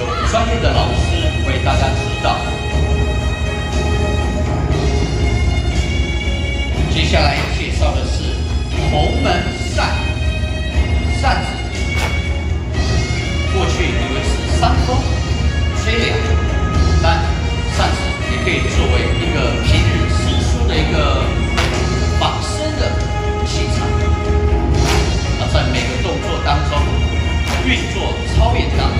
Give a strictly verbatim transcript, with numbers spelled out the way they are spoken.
有专业的老师为大家指导。接下来介绍的是红门扇，扇子过去以为是山风吹凉，但扇子也可以作为一个平日习书的一个仿生的器材。那在每个动作当中，运作操演当